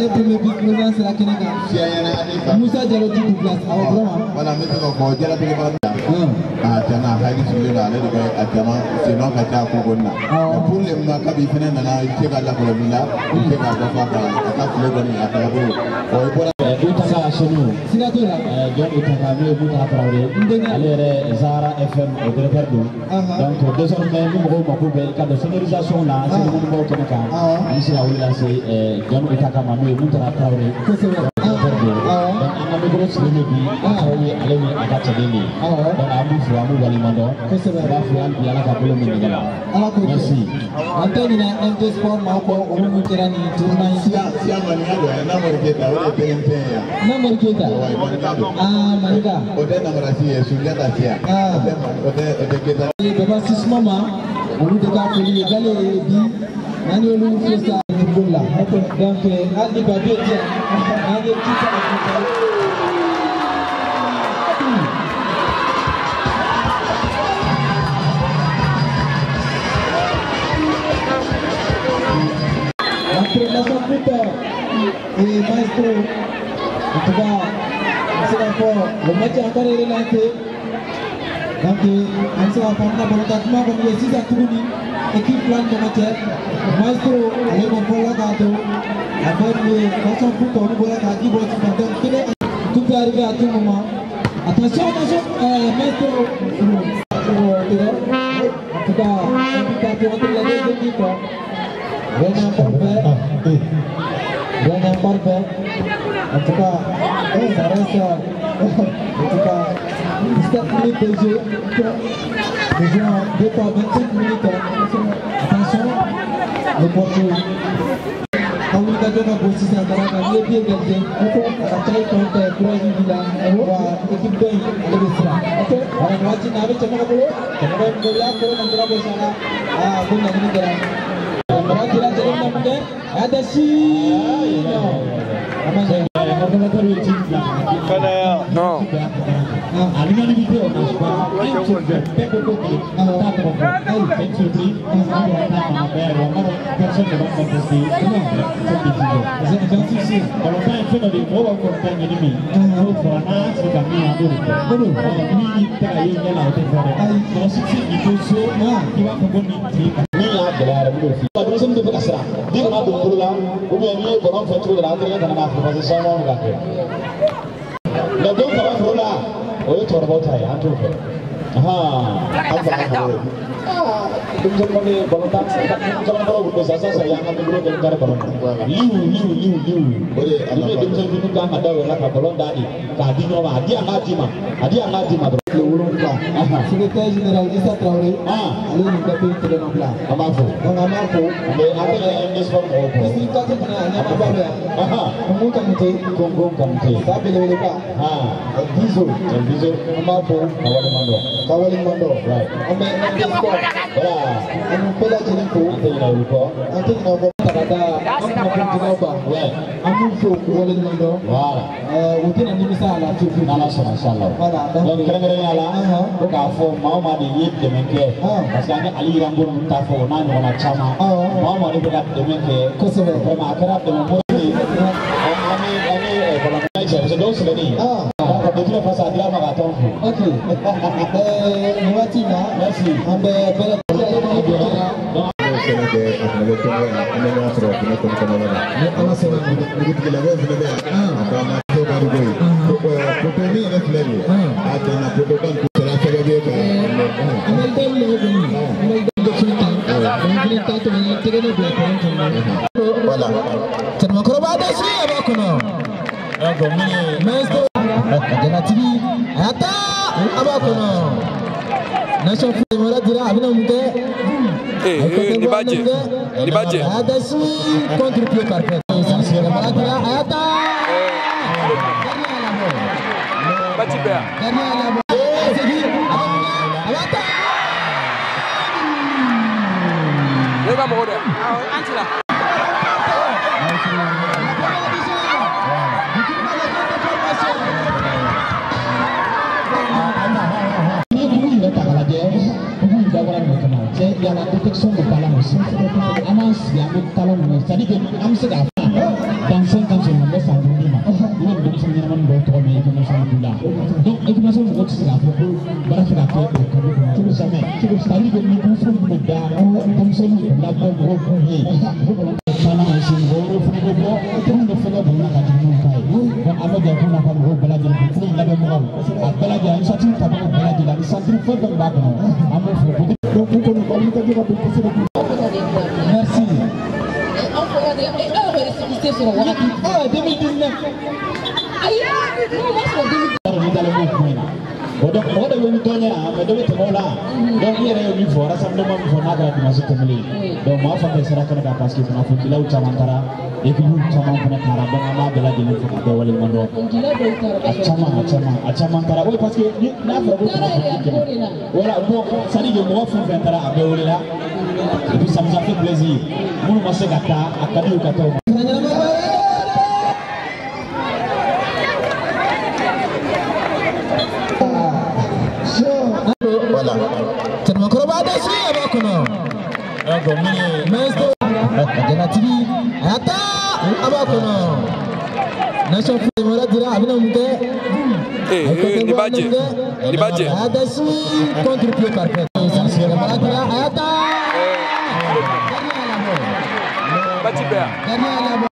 le premier vice-président sera Kenega. Moussa Diallo du Douglas. Voilà, maintenant, on va dire Atana hali sulila ale de atama sino ka ta ko gonna pour le ma ka bi fene na ke ga la ko bila ke ga ba ka fule goni ata ko o bora utaka sonu sinatora John utaka me buta traoré ale Zara FM au directeur donc désormais nous mo ko be ka de sonorisation là c'est le monde ko ka ici là là c'est John utaka ma me buta traoré donc gros cinéma bi ale mi akata deni donc amu fu amu walimando ba fu an bi ala ka bolo mi ngala merci antani na MT Sport ma ko o mu tirani tournoi sia mani ya na mo ke ta o te nte ya na mo ke ta manga o te na marasi e sulia ta sia o te ke ta baba sis mama o lu de ka ko li gale bi nani o lu festa ni bola donc ali ba de dia nani tita L'appellation Peter et Maestro, en tout cas, c'est encore le match est encore relancé. Donc, on sera pendant le traitement comme les 6 à Toulouni, équipe plan de matière. Maestro, allez, mon bon gâteau, avec les façons pour qu'on nous voit la Guibo, tout peut arriver à tout moment. Attention, Maestro, en tout cas, on peut entre les deux équipes. Vraiment parfait. Vraiment parfait. En tout cas, ça reste. En tout cas, 17 minutes de jeu. Déjà, 2 fois 25 minutes. Attention, le porteux. Quand vous avez un bossy, ça va bien gagné. Ça traite contre 3 villas. Équipe 2, elle est là. On va voir si on avait un peu. On va voir si on a un peu. Berarti jalan namanya ada sih. No. Terus itu berasal. Dia nak berulang. Umumnya orang festival berada di dalam Afrika Selatan juga. Lalu kalau berulang, oh itu orang bawa saya, antum. Apa? Tunggu mana balontan? Jangan bawa berbeza saya yang akan beri negara balontan. Liu. Boleh. Ini tunggu dulu kan ada orang balon tadi. Tadi nyawa dia ngaji mah. Secrétaire général Issa Traoré, allez nous taper sur le nom là. Amafo. Mais après les sport au point. Ici quand tu prends un peu de Congo Kamite. Ça peut le pas. Biso. Amafo. Kawali Mando. Right. On met un sport. Voilà. On peut la tenir pour. On Amufo Kawali Mando. Voilà. On tient un nimisa à la toute. Voilà. Donc ko ka fo mama de yeb de menke parce que ali rambo ta fo na no na chama mama de ga de menke ko se ko ma akara de mo ni ami ko na je donc c'est ni ko de toute façon dia ma ga ton OK Mouatina merci ambe bela voilà. Terima kasih Abah Kuno. Maestro Jangan TV Ata Abah Kuno. National Football Mora dira abina mungke. Dibaje. Ada si contre-pied parfait. Mora dira Ata. Bachi bea. Leva moda. Antila. Il y a la détection de talent aussi. C'est-à-dire que dans 5 ans, tu stari de microphone de da comme ça la bonne reconnaît sana aussi goro fugo bo tout le fugo bo na ka dinu kai donc avec des gens comme gros balaji pour la même rôle à balaji une sortie pas bon balaji la centre faut donc ba non amo fugo donc pour qu'on parle de dire pour passer merci on peut regarder et sur Wakati 2019 aïe non moi c'est 2019 donc on a eu donné à me donner tout là donc il y a eu fort rassemblement pour na ga dimanche temeli donc moi fa be sera kana parce que na futi law chamantara et que nous chamant pour tara donc ama bela jeli ko be wala mondo chamantara oui parce que na fa ko voilà bon ça dit que moi faut faire tara abe wala et puis ça nous a fait plaisir nous ma se gata akadi ukata voilà tellement croba dessus abakono donc maestro janatini ata abakono nation fumora dira abina munde di badge adasi contre pied parfait ata Bati Bea.